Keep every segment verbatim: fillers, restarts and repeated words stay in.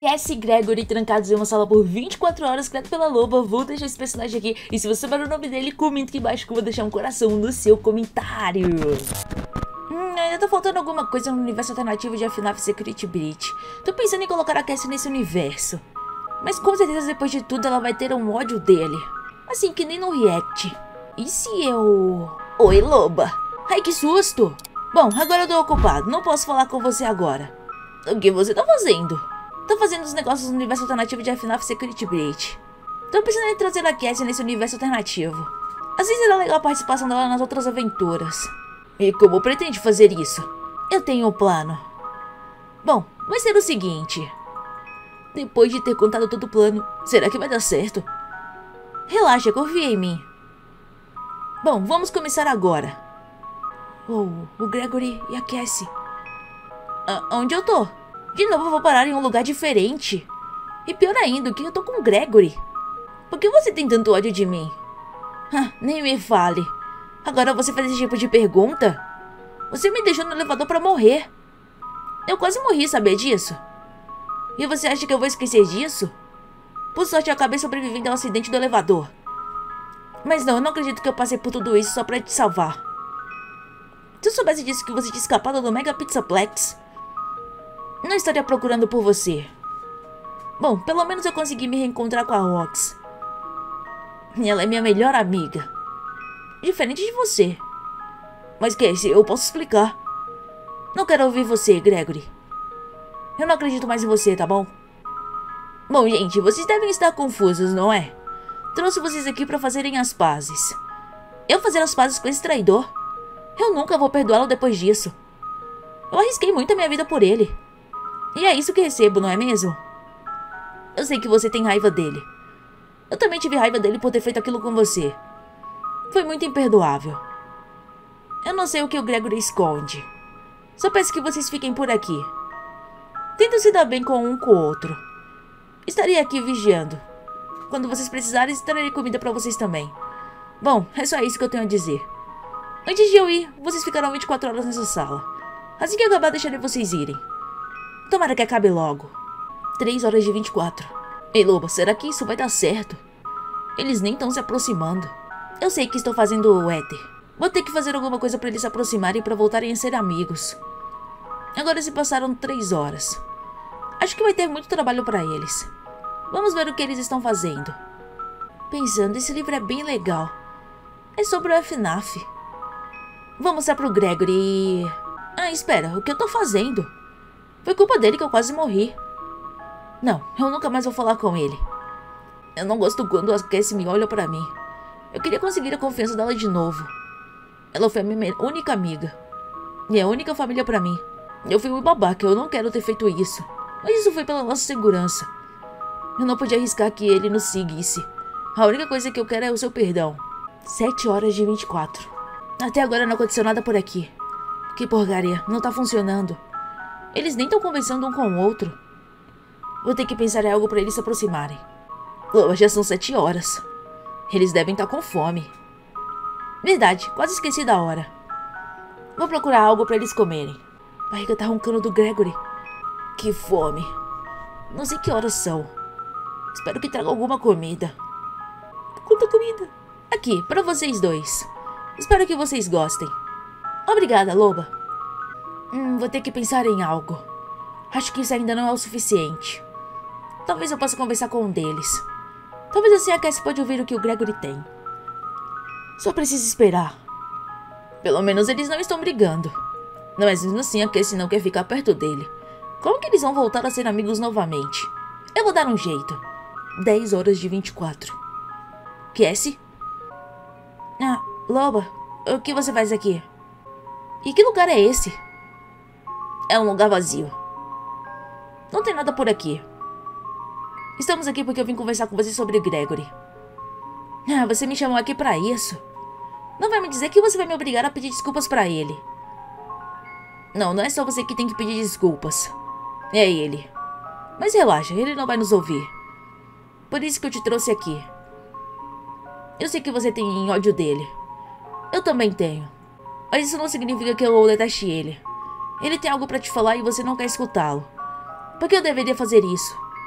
Cassie e Gregory trancados em uma sala por vinte e quatro horas, criado pela Loba. Vou deixar esse personagem aqui. E se você souber o nome dele, comenta aqui embaixo que eu vou deixar um coração no seu comentário. Hum, ainda tá faltando alguma coisa no universo alternativo de F NAF Secret Breach. Tô pensando em colocar a Cassie nesse universo. Mas com certeza depois de tudo ela vai ter um ódio dele. Assim que nem no React. E se eu... Oi, Loba. Ai, que susto. Bom, agora eu tô ocupado. Não posso falar com você agora. O que você tá fazendo? Tô fazendo os negócios no universo alternativo de F NAF Secret Breach. Tô pensando em trazer a Cassie nesse universo alternativo. Assim será legal a participação dela nas outras aventuras. E como pretende fazer isso? Eu tenho um plano. Bom, vai ser o seguinte. Depois de ter contado todo o plano, será que vai dar certo? Relaxa, confia em mim. Bom, vamos começar agora. Oh, o Gregory e a Cassie. Ah, onde eu tô? De novo eu vou parar em um lugar diferente. E pior ainda, que eu tô com o Gregory. Por que você tem tanto ódio de mim? Ah, nem me fale. Agora você faz esse tipo de pergunta? Você me deixou no elevador pra morrer. Eu quase morri, sabia disso? E você acha que eu vou esquecer disso? Por sorte eu acabei sobrevivendo ao acidente do elevador. Mas não, eu não acredito que eu passei por tudo isso só pra te salvar. Se eu soubesse disso que você tinha escapado do Mega Pizzaplex, não estaria procurando por você. Bom, pelo menos eu consegui me reencontrar com a Rox. Ela é minha melhor amiga. Diferente de você. Mas Cassie, eu posso explicar. Não quero ouvir você, Gregory. Eu não acredito mais em você, tá bom? Bom, gente, vocês devem estar confusos, não é? Trouxe vocês aqui pra fazerem as pazes. Eu fazer as pazes com esse traidor? Eu nunca vou perdoá-lo depois disso. Eu arrisquei muito a minha vida por ele. E é isso que recebo, não é mesmo? Eu sei que você tem raiva dele. Eu também tive raiva dele por ter feito aquilo com você. Foi muito imperdoável. Eu não sei o que o Gregory esconde. Só peço que vocês fiquem por aqui. Tentem se dar bem com um com o outro. Estarei aqui vigiando. Quando vocês precisarem, trarei comida pra vocês também. Bom, é só isso que eu tenho a dizer. Antes de eu ir, vocês ficarão vinte e quatro horas nessa sala. Assim que eu acabar, deixarei vocês irem. Tomara que acabe logo. três horas de vinte e quatro. Ei, Loba, será que isso vai dar certo? Eles nem estão se aproximando. Eu sei que estou fazendo o éter. Vou ter que fazer alguma coisa pra eles se aproximarem pra voltarem a ser amigos. Agora se passaram três horas. Acho que vai ter muito trabalho pra eles. Vamos ver o que eles estão fazendo. Pensando, esse livro é bem legal. É sobre o F NAF. Vou mostrar pro Gregory e... Ah, espera, o que eu tô fazendo? Foi culpa dele que eu quase morri. Não, eu nunca mais vou falar com ele. Eu não gosto quando a Cassie me olha pra mim. Eu queria conseguir a confiança dela de novo. Ela foi a minha única amiga. E a única família pra mim. Eu fui um babaca, eu não quero ter feito isso. Mas isso foi pela nossa segurança. Eu não podia arriscar que ele nos seguisse. A única coisa que eu quero é o seu perdão. sete horas de vinte e quatro. Até agora não aconteceu nada por aqui. Que porcaria, não tá funcionando. Eles nem estão conversando um com o outro. Vou ter que pensar em algo pra eles se aproximarem. Oh, já são sete horas. Eles devem estar com fome. Verdade, quase esqueci da hora. Vou procurar algo pra eles comerem. A barriga tá roncando do Gregory. Que fome. Não sei que horas são. Espero que traga alguma comida. Quanta comida? Aqui, pra vocês dois. Espero que vocês gostem. Obrigada, Loba. Hum, vou ter que pensar em algo. Acho que isso ainda não é o suficiente. Talvez eu possa conversar com um deles. Talvez assim a Cassie pode ouvir o que o Gregory tem. Só preciso esperar. Pelo menos eles não estão brigando. Mas mesmo assim a Cassie não quer ficar perto dele. Como que eles vão voltar a ser amigos novamente? Eu vou dar um jeito. dez horas de vinte e quatro. Cassie? Ah, Loba, o que você faz aqui? E que lugar é esse? É um lugar vazio. Não tem nada por aqui. Estamos aqui porque eu vim conversar com você sobre Gregory. Ah, você me chamou aqui pra isso? Não vai me dizer que você vai me obrigar a pedir desculpas pra ele. Não, não é só você que tem que pedir desculpas. É ele. Mas relaxa, ele não vai nos ouvir. Por isso que eu te trouxe aqui. Eu sei que você tem ódio dele. Eu também tenho. Mas isso não significa que eu deteste ele. Ele tem algo pra te falar e você não quer escutá-lo. Por que eu deveria fazer isso?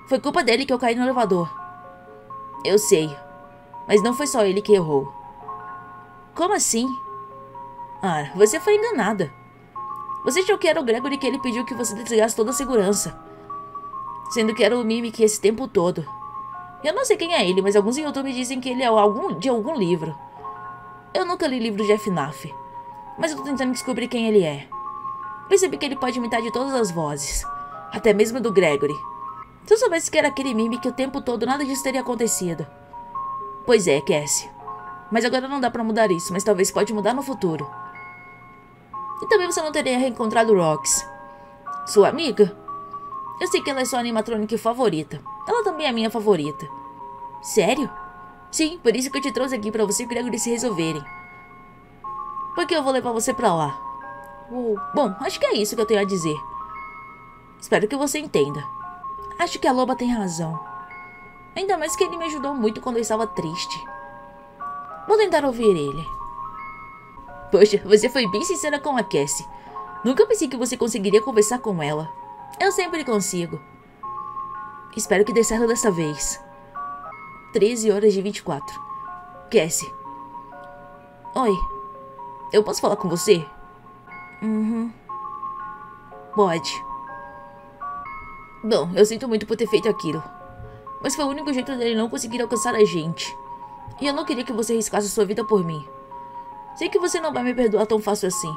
Foi culpa dele que eu caí no elevador. Eu sei. Mas não foi só ele que errou. Como assim? Ah, você foi enganada. Você achou que era o Gregory que ele pediu que você desligasse toda a segurança. Sendo que era o Mimic esse tempo todo. Eu não sei quem é ele, mas alguns em YouTube dizem que ele é algum, de algum livro. Eu nunca li livro de F NAF. Mas eu tô tentando descobrir quem ele é. Percebi que ele pode imitar de todas as vozes. Até mesmo do Gregory. Se eu soubesse que era aquele Mimic o tempo todo, nada disso teria acontecido. Pois é, Cassie. Mas agora não dá pra mudar isso, mas talvez pode mudar no futuro. E também você não teria reencontrado Rox. Sua amiga? Eu sei que ela é sua animatronic favorita. Ela também é a minha favorita. Sério? Sim, por isso que eu te trouxe aqui pra você e o Gregory se resolverem. Porque eu vou levar você pra lá. Uou. Bom, acho que é isso que eu tenho a dizer. Espero que você entenda. Acho que a loba tem razão. Ainda mais que ele me ajudou muito quando eu estava triste. Vou tentar ouvir ele. Poxa, você foi bem sincera com a Cassie. Nunca pensei que você conseguiria conversar com ela. Eu sempre consigo. Espero que dê certo dessa vez. treze horas e vinte e quatro. Cassie. Oi. Eu posso falar com você? Uhum. Pode. Bom, eu sinto muito por ter feito aquilo. Mas foi o único jeito dele não conseguir alcançar a gente. E eu não queria que você riscasse sua vida por mim. Sei que você não vai me perdoar tão fácil assim.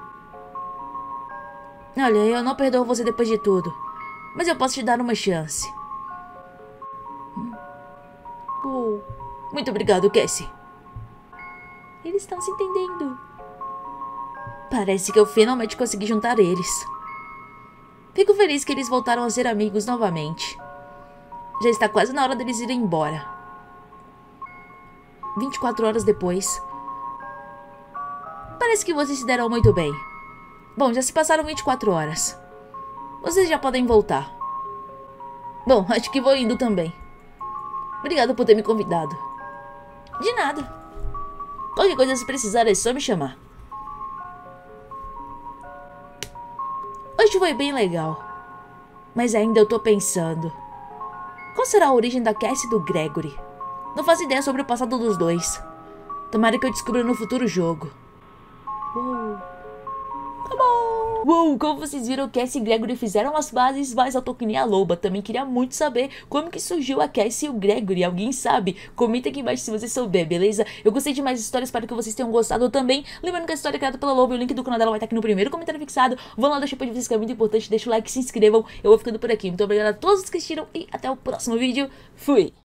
Olha, eu não perdoo você depois de tudo. Mas eu posso te dar uma chance. Oh, muito obrigado, Cassie. Eles estão se entendendo. Parece que eu finalmente consegui juntar eles. Fico feliz que eles voltaram a ser amigos novamente. Já está quase na hora deles irem embora. vinte e quatro horas depois. Parece que vocês se deram muito bem. Bom, já se passaram vinte e quatro horas. Vocês já podem voltar. Bom, acho que vou indo também. Obrigado por ter me convidado. De nada. Qualquer coisa se precisar é só me chamar. Hoje foi bem legal. Mas ainda eu tô pensando. Qual será a origem da Cassie e do Gregory? Não faço ideia sobre o passado dos dois. Tomara que eu descubra no futuro jogo. Uou. Acabou! Uou, como vocês viram, Cassie e Gregory fizeram as bases, mas eu tô que nem a loba. Também queria muito saber como que surgiu a Cassie e o Gregory. Alguém sabe? Comenta aqui embaixo se você souber, beleza? Eu gostei de mais histórias, espero que vocês tenham gostado também. Lembrando que a história é criada pela loba e o link do canal dela vai estar aqui no primeiro comentário fixado. Vão lá, deixa o de vocês que é muito importante. Deixa o like, se inscrevam. Eu vou ficando por aqui. Muito obrigada a todos que assistiram e até o próximo vídeo. Fui!